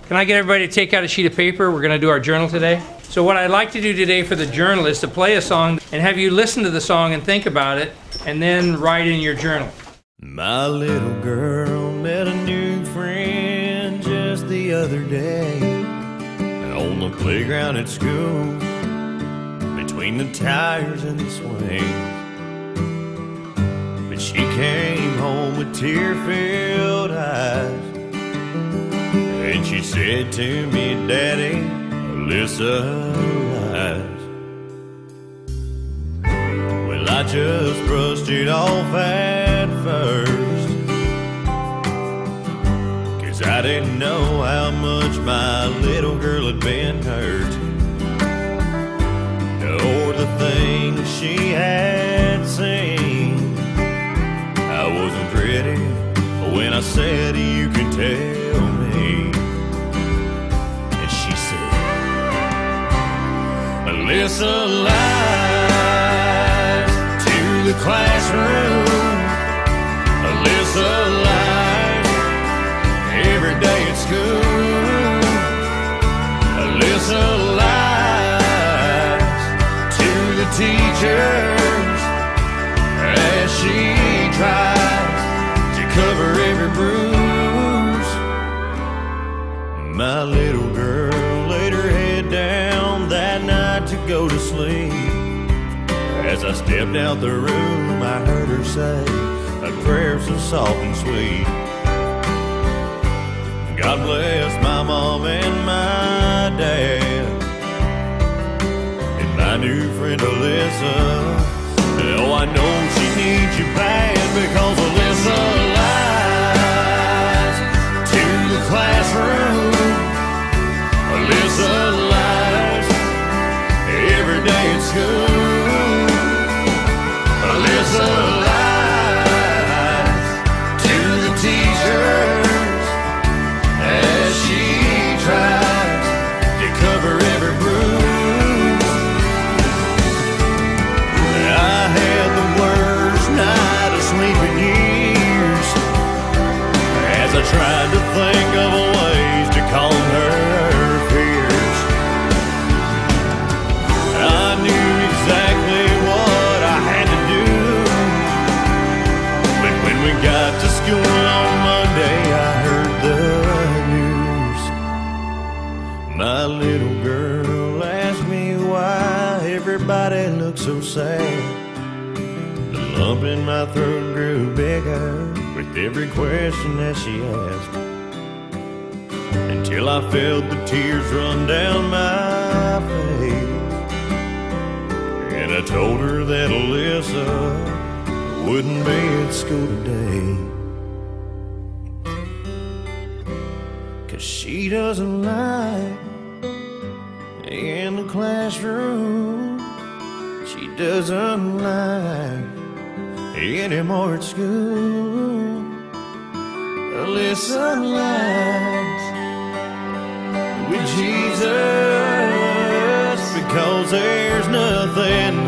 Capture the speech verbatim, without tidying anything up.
Can I get everybody to take out a sheet of paper? We're going to do our journal today. So what I'd like to do today for the journal is to play a song and have you listen to the song and think about it and then write in your journal. My little girl met a new friend just the other day on the playground at school, between the tires and the swing. But she came home with tear-filled eyes, and she said to me, Daddy, Alyssa lies. Well, I just brushed it off at first, 'cause I didn't know how much my little girl had been hurt, or the things she had seen. I wasn't ready when I said you can tell me. And she said, Alyssa lies to the classroom. Alyssa lies every day at school. Alyssa lies to the teachers as she tries to cover every bruise. My little girl laid her head down that night to go to sleep. As I stepped out the room, I heard her say a prayer so soft and sweet. God bless my mom and my dad, and my new friend Alyssa. Oh, I know she needs you bad, because Alyssa lies to the classroom. Alyssa lies every day at school. Alyssa lies to the teachers as she tries to cover every bruise. I had the worst night of sleep in years, as I tried to think of ways to calm her fears. I knew exactly what I had to do. When, when we got to school on Monday, I heard the news. My little girl asked me why everybody looked so sad. The lump in my throat grew bigger with every question that she asked, until I felt the tears run down my face. And I told her that Alyssa wouldn't be at school today, 'cause she doesn't like in the classroom. She doesn't like anymore at school. Alyssa lies with Jesus, because there's nothing